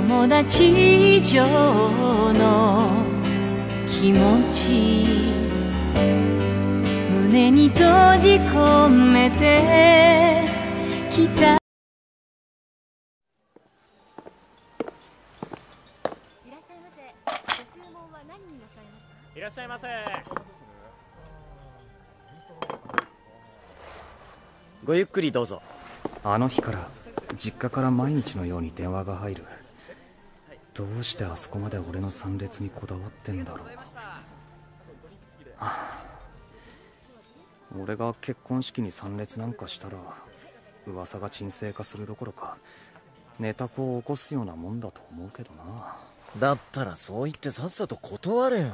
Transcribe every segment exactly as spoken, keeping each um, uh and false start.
友達以上の気持ち胸に閉じ込めてきた。 いらっしゃいませ。ご注文は何になさいますか？ いらっしゃいませ。ごゆっくりどうぞ。 あの日から実家から毎日のように電話が入る。どうしてあそこまで俺の参列にこだわってんだろう。はあ、俺が結婚式に参列なんかしたら噂が沈静化するどころかネタ子を起こすようなもんだと思うけどな。 だったらそう言ってさっさと断れよ。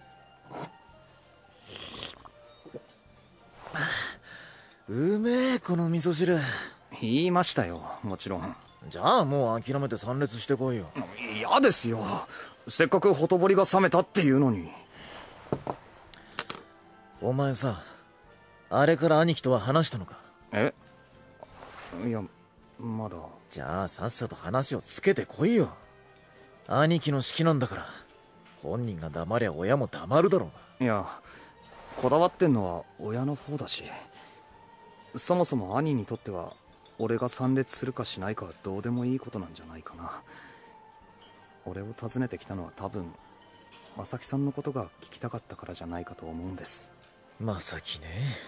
うめえこの味噌汁。 言いましたよ、もちろん。 じゃあもう諦めて参列してこいよ。 嫌ですよ、せっかくほとぼりが冷めたっていうのに。 お前さ、あれから兄貴とは話したのか？ え、いやまだ。 じゃあさっさと話をつけてこいよ。兄貴の式なんだから、本人が黙りゃ親も黙るだろうが。 いや、こだわってんのは親の方だし、そもそも兄にとっては俺が参列するかしないかはどうでもいいことなんじゃないかな。俺を訪ねてきたのは多分正木さんのことが聞きたかったからじゃないかと思うんです。 正木ね。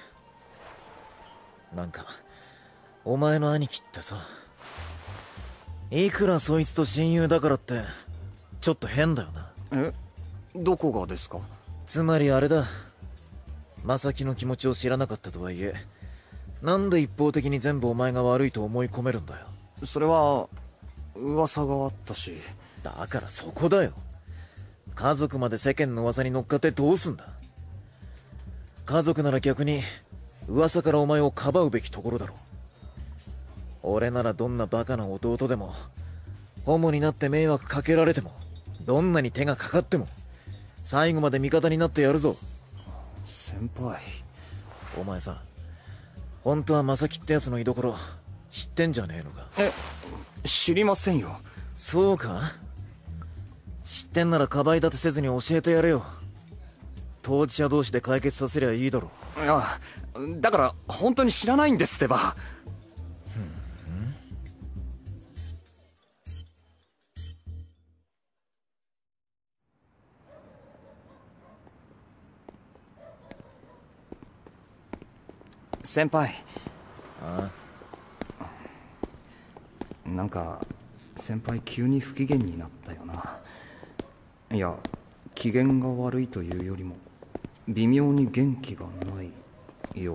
なんかお前の兄貴ってさ、いくらそいつと親友だからってちょっと変だよな。 え、どこがですか？ つまりあれだ、正木の気持ちを知らなかったとはいえ、なんで一方的に全部お前が悪いと思い込めるんだよ。 それは噂があったし。 だからそこだよ。家族まで世間の噂に乗っかってどうすんだ。家族なら逆に噂からお前をかばうべきところだろう。俺ならどんなバカな弟でも、ホモになって迷惑かけられても、どんなに手がかかっても最後まで味方になってやるぞ。 先輩、 お前さ、本当は正木ってやつの居所知ってんじゃねえのか？ え、知りませんよ。 そうか？知ってんならかばい立てせずに教えてやれよ。当事者同士で解決させりゃいいだろ。 いや、だから本当に知らないんですってば。先輩。 ああ、なんか先輩急に不機嫌になったよな。いや、機嫌が悪いというよりも微妙に元気がないよう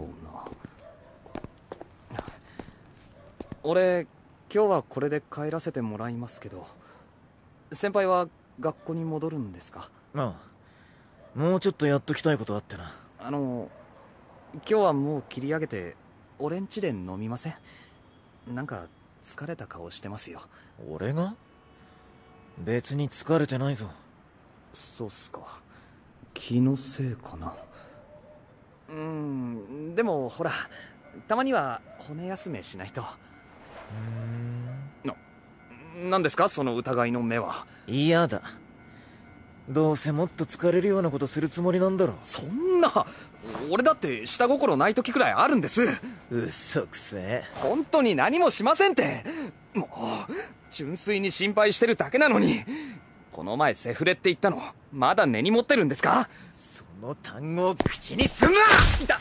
な。俺今日はこれで帰らせてもらいますけど、先輩は学校に戻るんですか？ ああ、もうちょっとやっときたいことあってな。 あの今日はもう切り上げて俺ん家で飲みません？なんか疲れた顔してますよ。 俺が？別に疲れてないぞ。 そうっすか。気のせいかな。うーん、でもほら、たまには骨休めしないと。うーん。な、なんですかその疑いの目は。 嫌だ。どうせもっと疲れるようなことするつもりなんだろ。 そんな、俺だって下心ない時くらいあるんです。 嘘くせえ。 本当に何もしませんって。もう純粋に心配してるだけなのに。この前セフレって言ったのまだ根に持ってるんですか？ その単語を口にすんな！ いた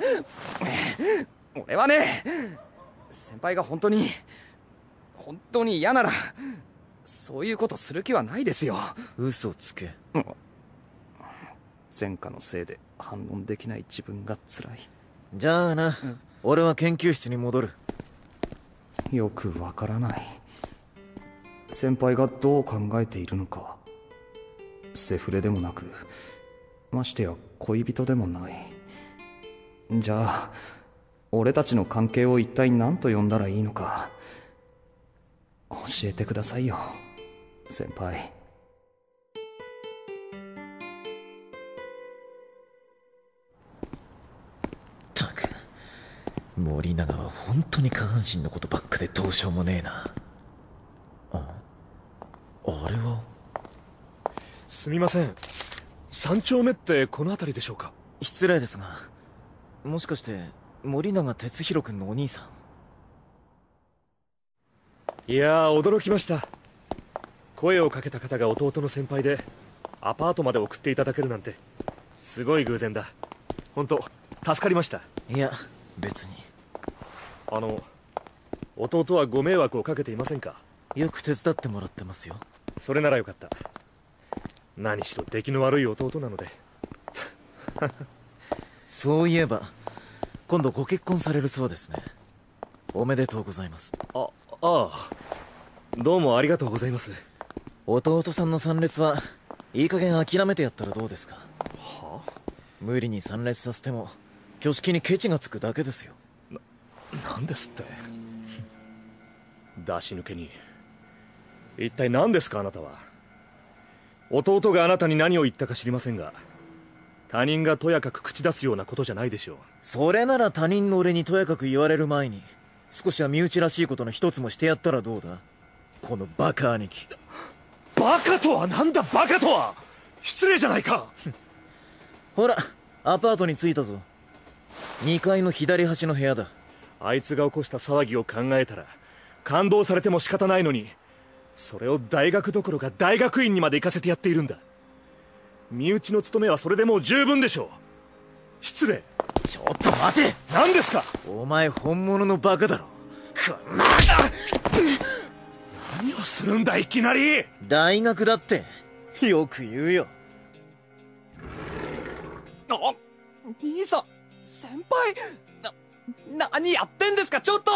俺はね、先輩が本当に本当に嫌ならそういうことする気はないですよ。 嘘つけ。 前科のせいで反論できない自分が辛い。 じゃあな、うん、俺は研究室に戻る。 よくわからない。先輩がどう考えているのか。セフレでもなく、ましてや恋人でもない。じゃあ俺たちの関係を一体何と呼んだらいいのか教えてくださいよ、先輩。 ったく、森永は本当に下半身のことばっかでどうしようもねえな。あ、 あれは。 すみません、三丁目ってこの辺りでしょうか？ 失礼ですが、もしかして森永哲弘君のお兄さん？いやー、驚きました。声をかけた方が弟の先輩でアパートまで送っていただけるなんてすごい偶然だ。本当助かりました。 ん。いや別に。 あの弟はご迷惑をかけていませんか？ よく手伝ってもらってますよ。 それならよかった。何しろ出来の悪い弟なので。 そういえば今度ご結婚されるそうですね。おめでとうございます。 あ、ああ、どうもありがとうございます。 弟さんの参列はいい加減諦めてやったらどうですか？ はあ？ 無理に参列させても挙式にケチがつくだけですよ。 な、なんですって。出し抜けに。一体何ですかあなたは。弟があなたに何を言ったか知りませんが、他人がとやかく口出すようなことじゃないでしょう。 それなら他人の俺にとやかく言われる前に少しは身内らしいことの一つもしてやったらどうだ、このバカ兄貴。 バカとはなんだ、バカとは。失礼じゃないか。 ほらアパートに着いたぞ。にかいの左端の部屋だ。 あいつが起こした騒ぎを考えたら感動されても仕方ないのに、それを大学どころか大学院にまで行かせてやっているんだ。身内の務めはそれでもう十分でしょう。失礼。 ちょっと待て。 何ですか？ お前本物のバカだろ。こんな何をするんだいきなり。 大学だってよく言うよ。 あ、兄さん、先輩、な、何やってんですか、ちょっと。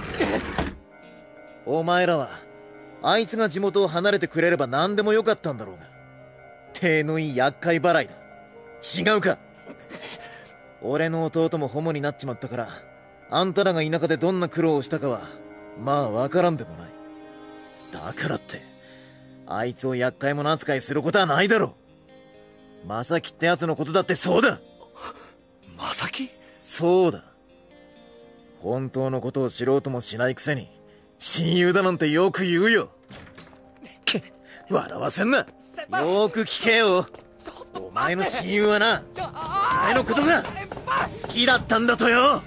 お前らはあいつが地元を離れてくれれば何でもよかったんだろうが、手のいい厄介払いだ。違うか？俺の弟もホモになっちまったから、あんたらが田舎でどんな苦労をしたかはまあわからんでもない。だからってあいつを厄介者扱いすることはないだろう。正樹ってやつのことだってそうだ。 正樹？ そうだ。本当のことを知ろうともしないくせに親友だなんてよく言うよ。け、笑わせんな。よーく聞けよ。お前の親友はな、お前のことが好きだったんだとよ。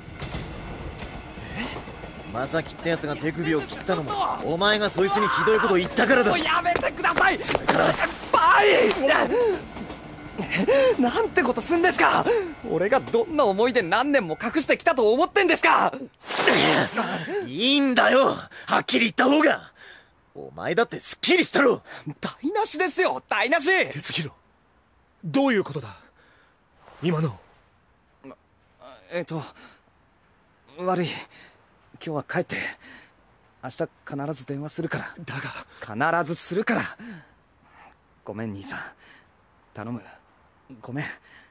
正樹ってやつが手首を切ったのもお前がそいつにひどいこと言ったからだ。 もうやめてください。 それから先輩、なんてことすんですか。俺がどんな思いで何年も隠してきたと思ってんですか。 いいんだよ、はっきり言った方が。お前だってすっきりしたろ。 台無しですよ、台無し。 哲弘、どういうことだ今の。 えっと悪い、今日は帰って、明日必ず電話するから。 だが必ずするから。ごめん兄さん、頼む、ごめん。